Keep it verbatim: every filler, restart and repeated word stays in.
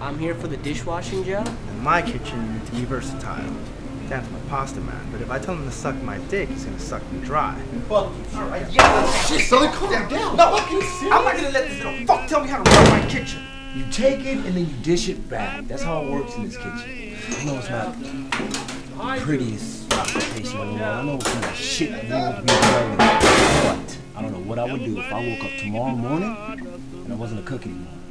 I'm here for the dishwashing job. In my kitchen, you need to be versatile. Dan's my pasta man, but if I tell him to suck my dick, he's gonna suck me dry. Well, alright, yeah, shit, Sully, calm down. down. No, are you serious? I'm not gonna let this little fuck tell me how to run my kitchen. You take it and then you dish it back. That's how it works in this kitchen. I know it's not the prettiest occupation in the world. I know what kind of shit you would be doing. But I don't know what I would do if I woke up tomorrow morning and I wasn't a cook anymore.